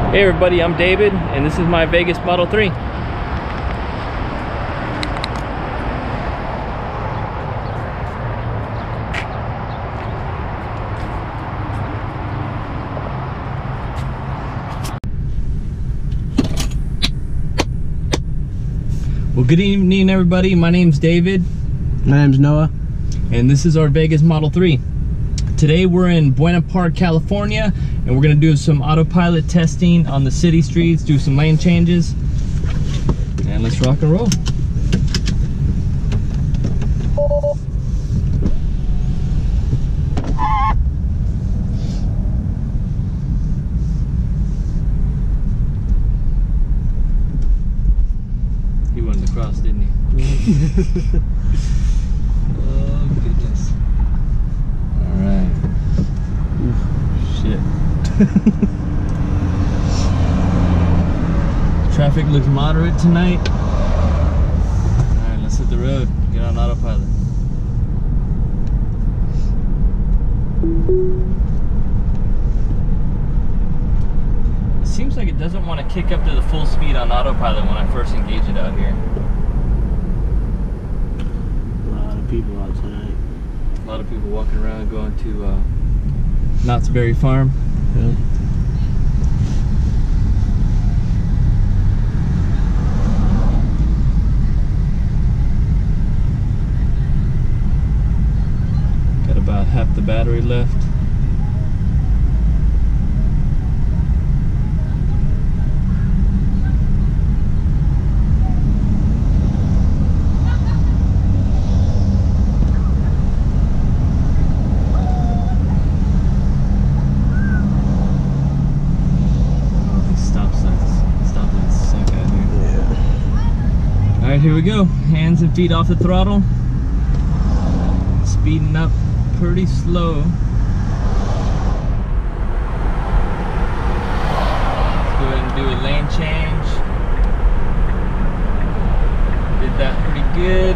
Hey everybody, I'm David, and this is my Vegas Model 3. Well, good evening everybody, my name's David. My name's Noah. And this is our Vegas Model 3. Today we're in Buena Park, California, and we're gonna do some autopilot testing on the city streets, do some lane changes, and let's rock and roll. He wanted to cross, didn't he? Oh goodness. Alright. Shit. Traffic looks moderate tonight. Alright, let's hit the road. Get on autopilot. It seems like it doesn't want to kick up to the full speed on autopilot when I first engage it out here. A lot of people out tonight. A lot of people walking around going to Knott's Berry Farm. Yep. Got about half the battery left. Alright, here we go. Hands and feet off the throttle. Speeding up pretty slow. Let's go ahead and do a lane change. Did that pretty good.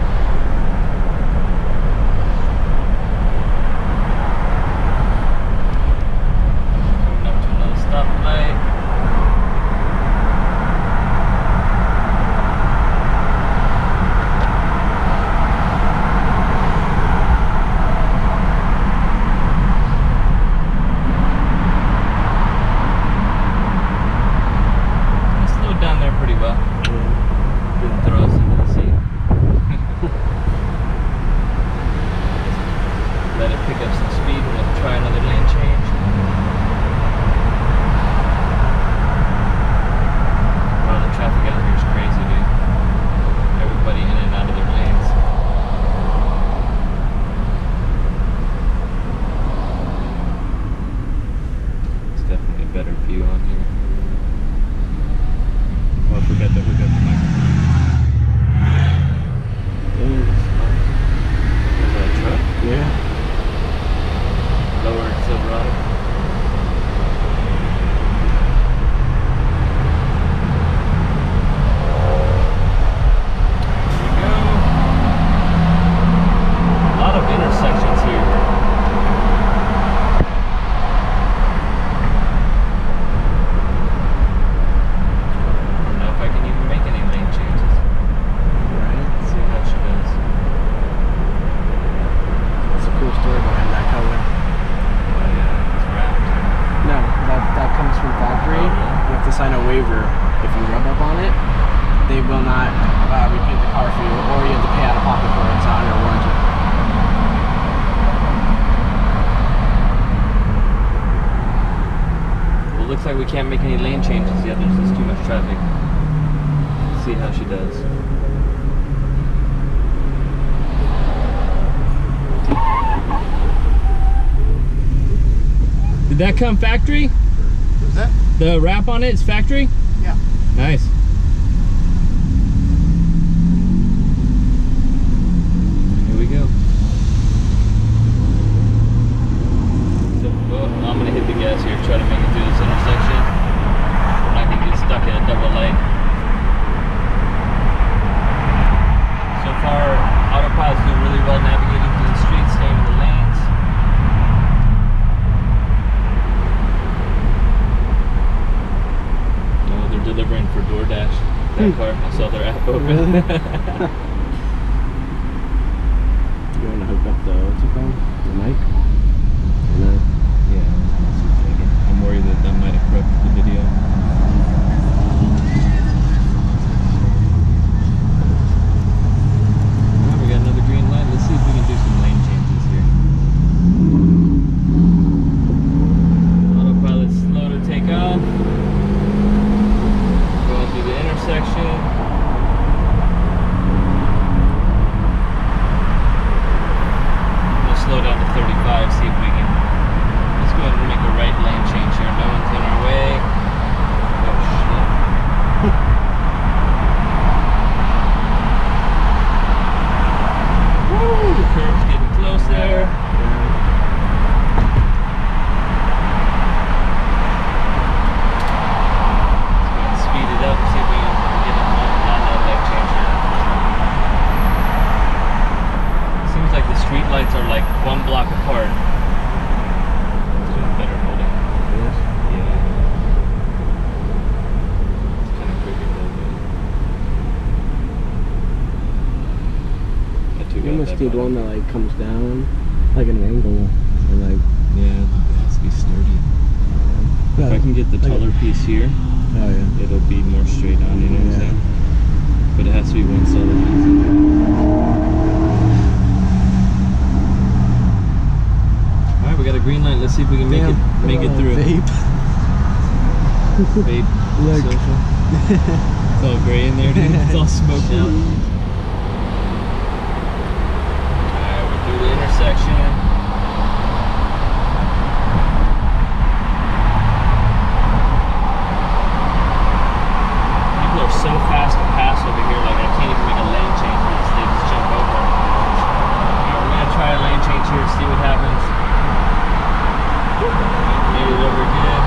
Coming up to another stoplight. Let it pick up some speed and we'll try another lane change. Wow, the traffic out here is crazy, dude. Everybody in and out of their lanes. It's definitely a better view on here. Oh, I forgot that we got the microphone. Is that a truck? Yeah. Lower Silverado. Here we go. A lot of intersections here. I don't know if I can even make any lane changes. Right. Let's see how she does. That's a cool story behind that color. No, that comes from factory. You have to sign a waiver. If you rub up on it, they will not repaint the car for you, or you have to pay out of pocket for it. It's not under warranty. Well, it looks like we can't make any lane changes yet. There's just too much traffic. Let's see how she does. Did that come factory? What's that? The wrap on it is factory? Yeah. Nice. Here we go. So, I'm gonna hit the gas here, try to make it through this intersection. We're not gonna get stuck at a double light. So far, autopilot's doing really well navigating through the streets, staying in the lanes. that car. I saw their app open. Really? You want to hook up the what's it called? The mic? No. Yeah, I'm worried that might have corrupted the video. Well, we got another green light. Let's see if we can do some lane changes here. Autopilot slow to take off. Going through the intersection. Slow down to 35, see if we can. Let's go ahead and make a right lane change here. No one's in our way. Oh shit. Woo! The curb's getting close there. Let's go ahead and speed it up and see if we can get another lane change here. Seems like the street lights are like one block apart. It's doing better holding. Yes. Yeah. It's kind of crooked though, but You must need one that like comes down like an angle or like yeah, it has to be sturdy. If I can get the taller piece here, oh yeah, it'll be more straight on, you know what I'm saying? But it has to be one solid piece. We got a green light. Let's see if we can make it through. Vape. Vape. Look. Social. It's all gray in there, dude. It's all smoked out. Alright, we're through the intersection. People are so fast to pass over here, like I can't even make a lane change. They just jump over. Alright, we're gonna try a lane change here, see what happens. Made it over good.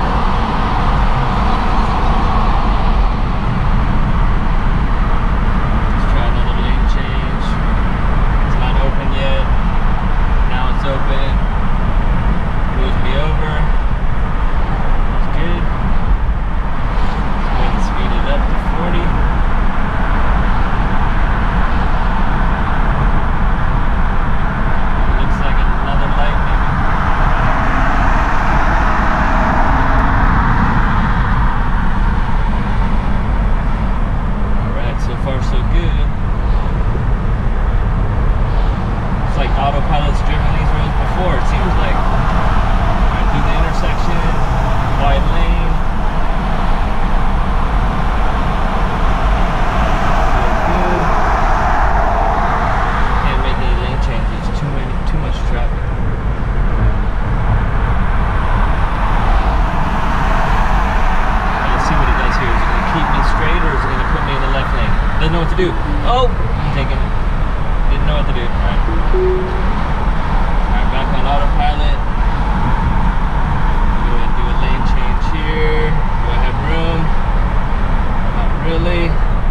Let's try another lane change. It's not open yet. Now it's open. Moves me over. That's good. Let's go ahead and speed it up to 40. Looks like another light maybe. Far so good. It's like Autopilot's driven these roads before, it seems like. Right through the intersection, wide lane. Good. Can't make any lane changes, too much traffic. Let's see what it does here. Is it going to keep me straight or is it going to put me in the left lane? Doesn't know what to do. Oh! I'm taking it. Didn't know what to do. Alright. Alright, back on autopilot. Go ahead and do a lane change here. Do I have room? Not really.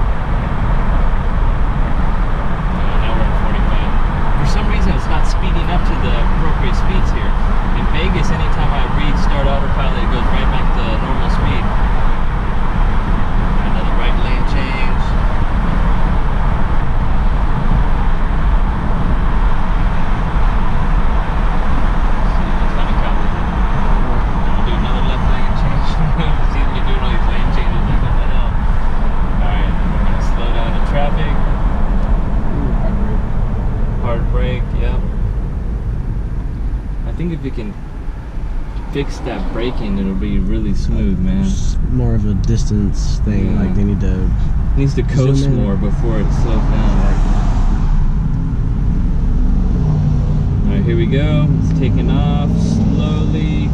Now we're at 45. For some reason it's not speeding up to the appropriate speeds here. In Vegas, anytime I restart autopilot, it goes right back to normal speed. Another right lane change. If you can fix that braking, it'll be really smooth, man. It's more of a distance thing, like they need to... It needs to coast more before it slows down. Alright, here we go. It's taking off slowly.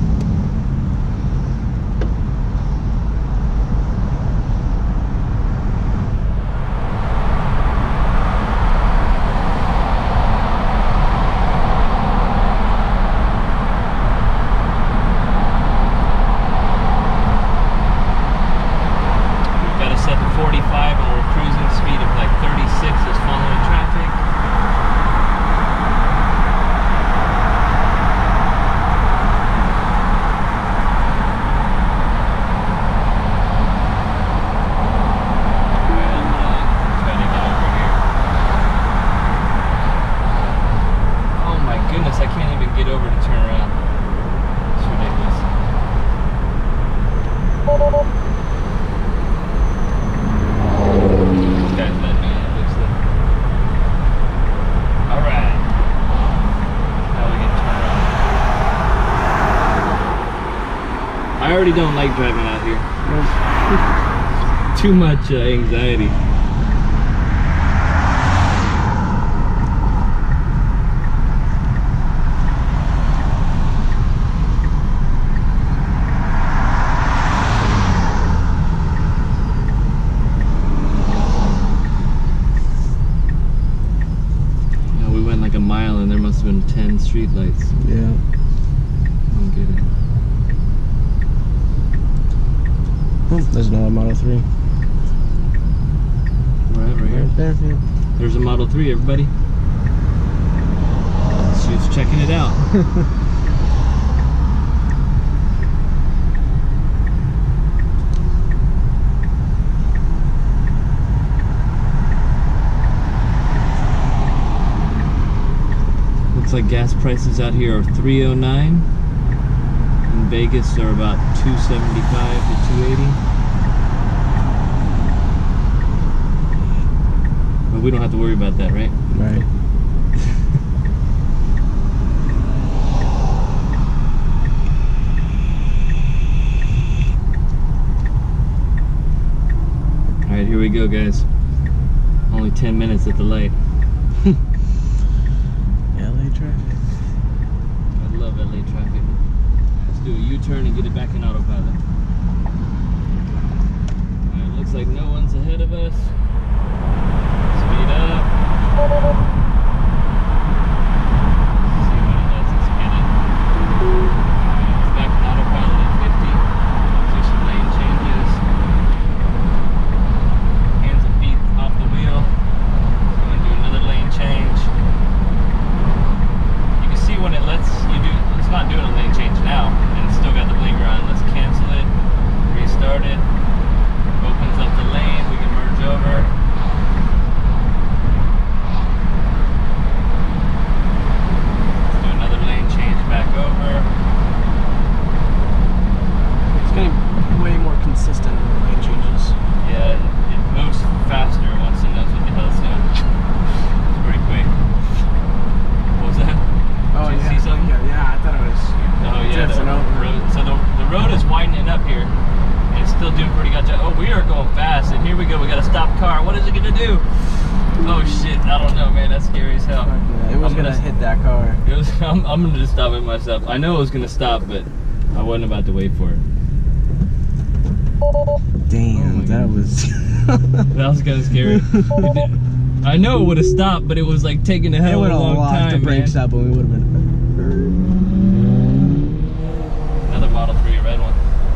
already don't like driving out here. Too much anxiety. We went like a mile and there must have been 10 street lights. Yeah. I don't get it. Oh, there's another Model 3. Right here. Right there, yeah. There's a Model 3, everybody. She's checking it out. Looks like gas prices out here are $3.09. In Vegas they're about $2.75 to $2.80. But we don't have to worry about that, right? Right. Alright, here we go, guys. Only 10 minutes at the light. LA traffic. I love LA traffic. Let's do a U-turn and get it back in autopilot. Alright, looks like no one's ahead of us. Speed up. See what it lets us get it. It's back in autopilot at 50. Do some lane changes. Hands and feet off the wheel. Going to do another lane change. You can see when it lets you do, it's not doing a lane change now, and it's still got the blinker on. Let's cancel it, restart it. Opens up the lane, we can merge over. Let's do another lane change back over. It's getting way more consistent with the lane changes. Yeah, it moves faster once it knows what the hell it's doing. It's pretty quick. What was that? Oh, Did you yeah. see something? Yeah, I thought it was. Oh yeah, drifting over. so the road is widening up here, and it's still doing pretty good. Oh, we are going fast, and here we go. We got a stop car. What is it gonna do? Oh shit, I don't know, man. That's scary as hell. Yeah, it was gonna hit that car. It was. I'm gonna just stop it myself. I know it was gonna stop, but I wasn't about to wait for it. Damn, Oh that God. was. That was kind of scary. I know it would have stopped, but it was like taking a hell of a long time. to brake Man. stop, and we would have been. Another Model 3, a red one.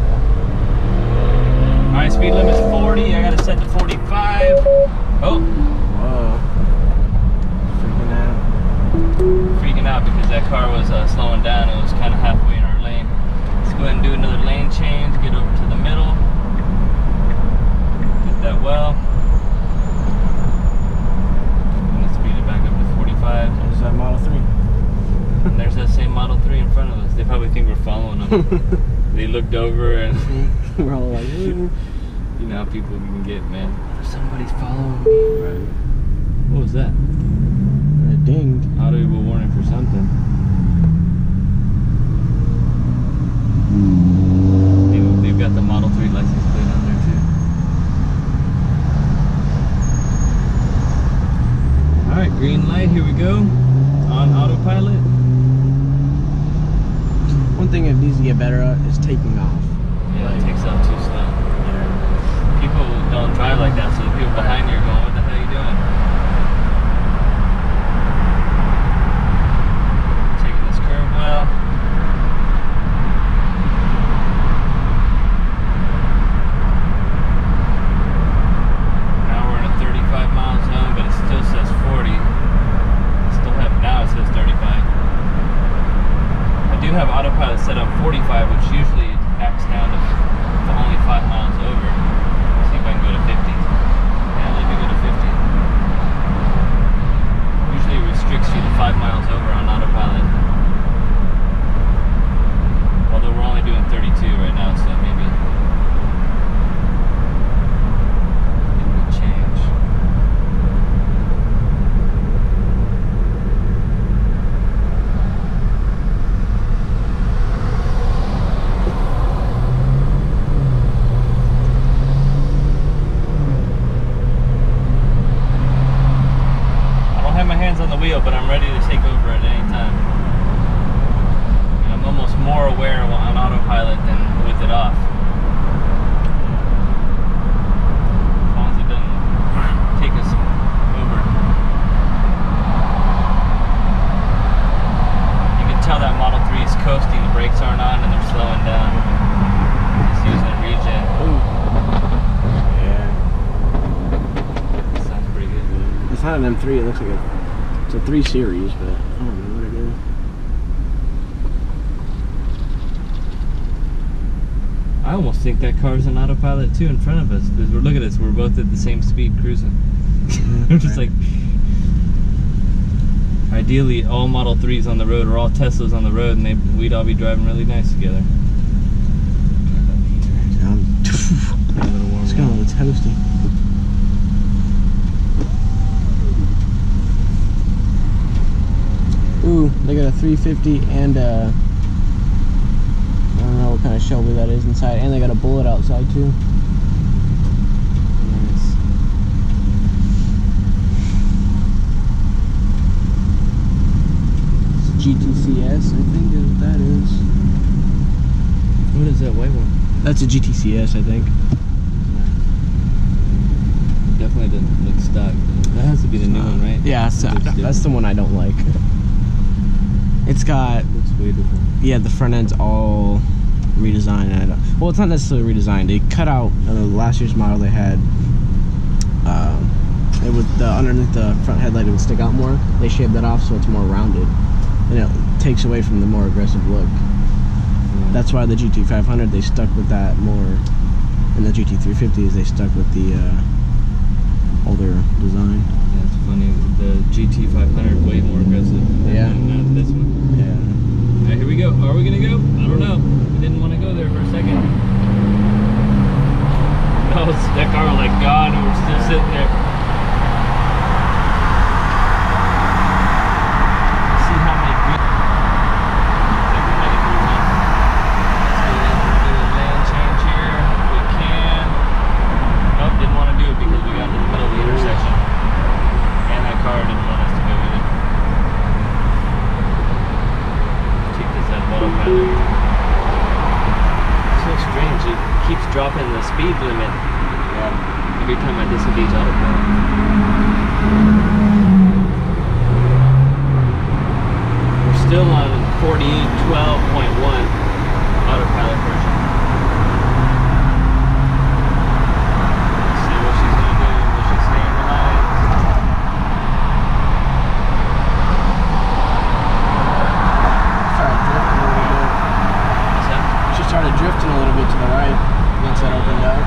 Alright, speed limit's 40. I got it set to 45. Oh, Whoa. Freaking out. freaking out because that car was slowing down. It was kind of halfway in our lane. Let's go ahead and do another lane change. Get over to the middle. Get that well. And let's speed it back up to 45. There's that Model 3. And there's that same Model 3 in front of us. They probably think we're following them. They looked over and We're all like, you know how people can get, man. Somebody's following me. Right. What was that? it dinged. Audible warning for something. They've got the Model 3 license plate on there too. Alright, green light, here we go. On autopilot. One thing it needs to get better at is taking off. Yeah, it takes off too slow. People don't drive like that, so the people behind you are going, what the hell are you doing? Taking this curve well. Now we're in a 35 mile zone, but it still says 40. Now it says 35. I do have autopilot set up 45, which usually backs down wheel, but I'm ready to take over at any time. I'm almost more aware on autopilot than with it off. As long as it doesn't take us over. You can tell that Model 3 is coasting, the brakes aren't on and they're slowing down. Just using a regen. Ooh. Yeah. That sounds pretty good. It's not an M3, it looks like it's a 3 Series, but I don't know what it is. I almost think that car's on autopilot too in front of us. Look at us, we're both at the same speed cruising. We're just like, ideally all Model 3s on the road or all Teslas on the road, and we'd all be driving really nice together. It's going a little toasty. Ooh, they got a 350 and a, I don't know what kind of Shelby that is inside, and they got a Bullet outside too. Nice. It's GTCS, I think is what that is. What is that white one? That's a GTCS, I think. Definitely doesn't look stock. That has to be the new one, right? Yeah, that's the one I don't like. It's got, Looks way different. yeah, the front end's all redesigned. Well, it's not necessarily redesigned. They cut out last year's model. They had it was underneath the front headlight. It would stick out more. They shaved that off so it's more rounded, and it takes away from the more aggressive look. That's why the GT500 they stuck with that more, and the GT350s they stuck with the older design. Yeah, it's funny. The GT500 way more aggressive than this one. Yeah. Alright, here we go. Are we gonna go? I don't know. We didn't want to go there for a second. No, that car was like gone and we're still sitting there. Let's see how many green. Like we're ready for one. Let's do a lane change here if we can. Nope, didn't want to do it because we got to the middle of the intersection. And that car didn't want us to go either. Keep this at autopilot. So strange, it keeps dropping the speed limit every time I disengage autopilot. We're still on 4012.1 autopilot version. See what she's gonna do. Will she stay in the line? She started drifting a little bit to the right once that opened up.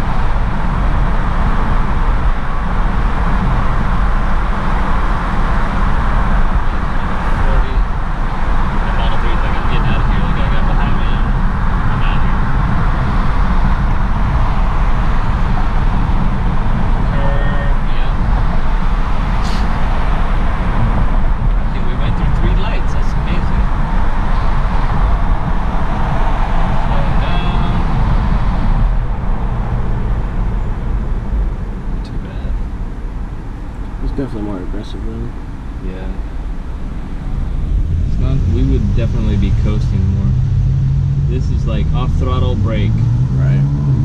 Definitely more aggressive though. Yeah. It's not, we would definitely be coasting more. This is like off throttle brake. Right.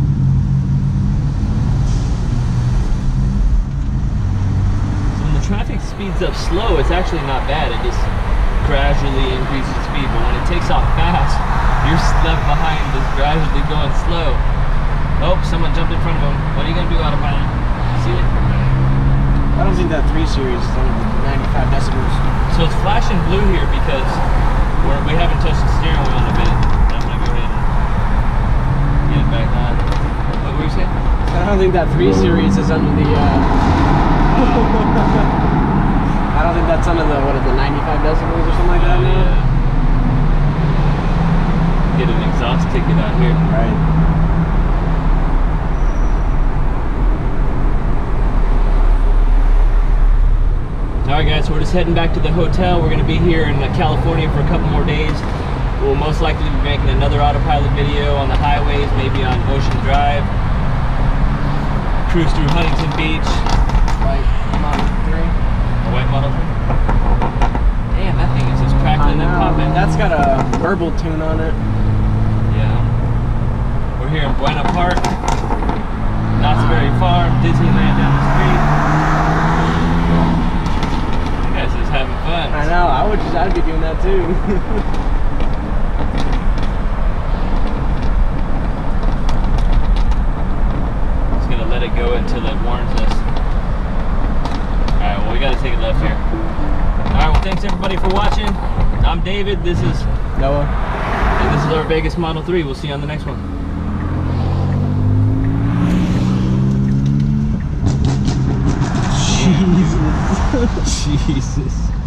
So when the traffic speeds up slow, it's actually not bad. It just gradually increases speed. But when it takes off fast, you're left behind just gradually going slow. Oh, someone jumped in front of him. What are you gonna do, autopilot? See it? I don't think that 3 Series is under the 95 decibels. So it's flashing blue here because we haven't touched the steering wheel in a bit. I'm gonna go ahead and get it back on. What were you saying? I don't think that 3 Series is under the I don't think that's under the, what is it, 95 decibels or something like that now? Yeah. Get an exhaust ticket out here. Right. Alright guys, so we're just heading back to the hotel. We're going to be here in California for a couple more days. We'll most likely be making another autopilot video on the highways, maybe on Ocean Drive. Cruise through Huntington Beach. White Model 3. A white Model 3? and then pop it. That's got a verbal tune on it. Yeah. We're here in Buena Park. Not so very far. Disneyland down the street. You guys just having fun. I know. I'd be doing that too. Just gonna let it go until it warns us. Alright, well we gotta take a left here. Alright, well thanks everybody for watching. I'm David, this is Noah. And this is our Vegas Model 3. We'll see you on the next one. Jesus. Jesus.